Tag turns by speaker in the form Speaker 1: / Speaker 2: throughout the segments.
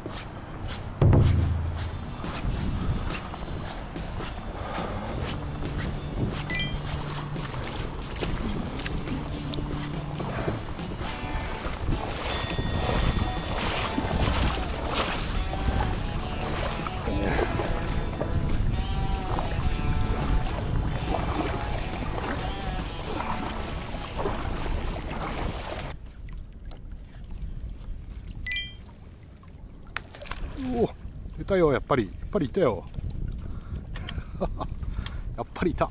Speaker 1: おお、いたよ。やっぱりいたよ。やっぱりいた。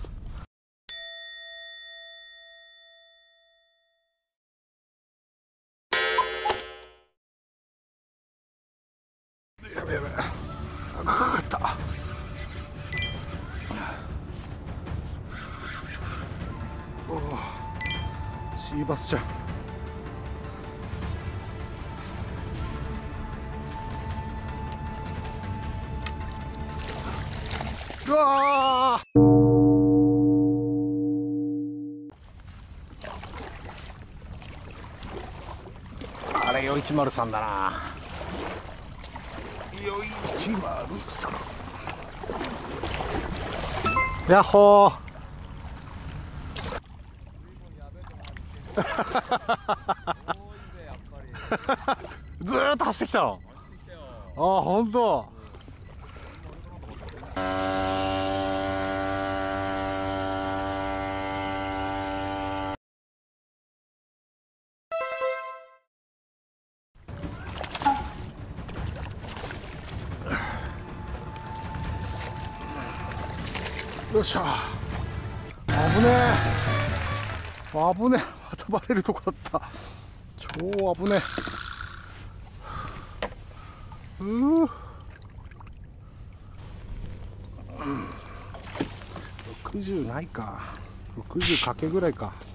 Speaker 1: やべやべ、かかった。おお、シーバスちゃん。うわー、あれよ103だな。よ103。やっほー。ずーっと走ってきたの。ああ、ほんと。よっしゃ。危ねえ。危ねえ。またバレるとこだった。超危ねえ。60ないか。60かけぐらいか。